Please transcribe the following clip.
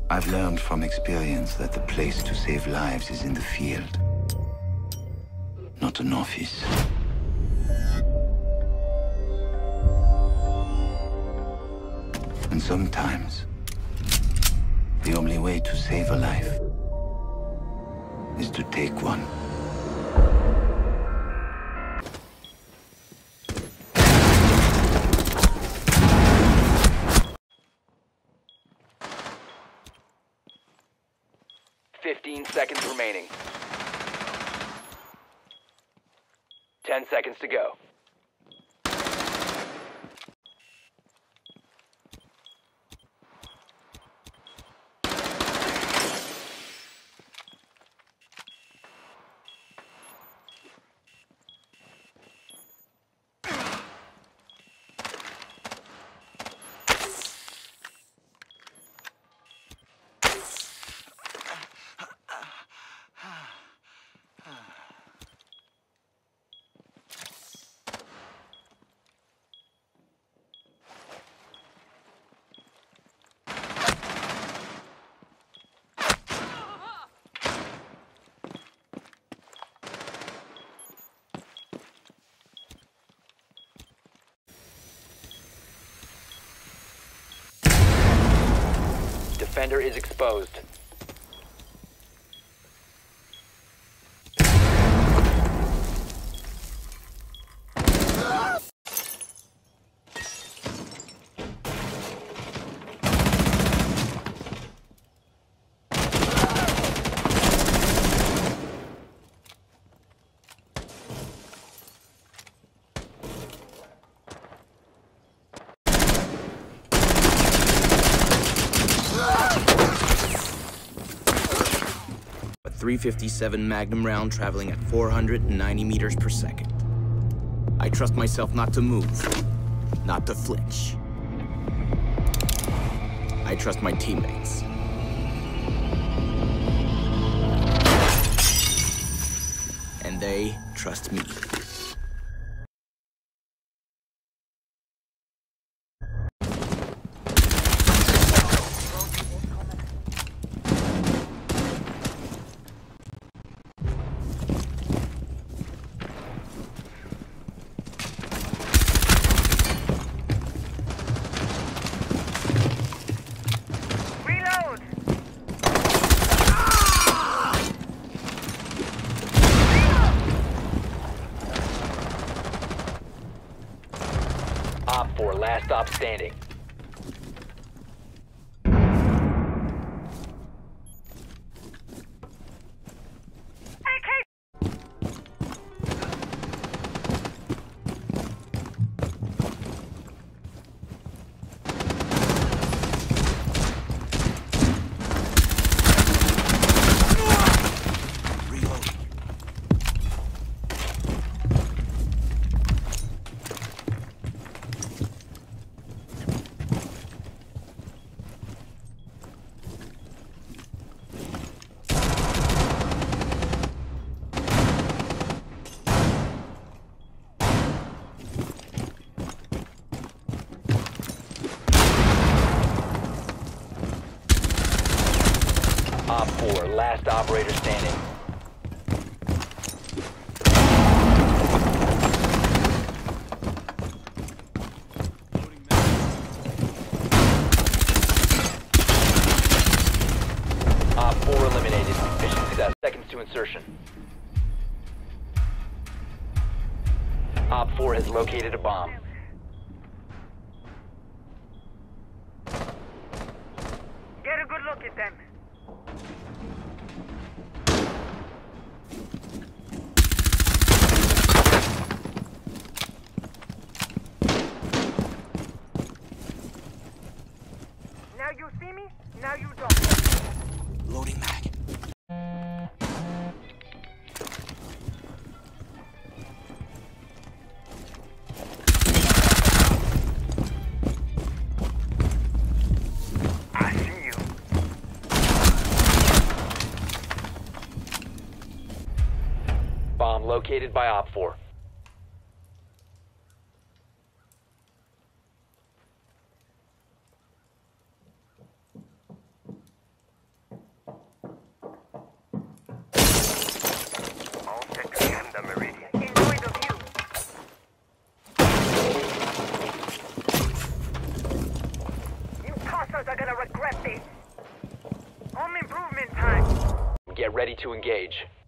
I've learned from experience that the place to save lives is in the field, not an office. And sometimes, the only way to save a life is to take one. Seconds remaining. 10 seconds to go. Defender is exposed. .357 Magnum round traveling at 490 meters per second. I trust myself not to move, not to flinch. I trust my teammates. And they trust me. Op 4, last stop standing. Op 4, last operator standing. Op 4 eliminated. Mission success. Seconds to insertion. Op 4 has located a bomb. Get a good look at them. Now you see me, now you don't. Loading mag. I see you. Bomb located by Op 4. ready to engage.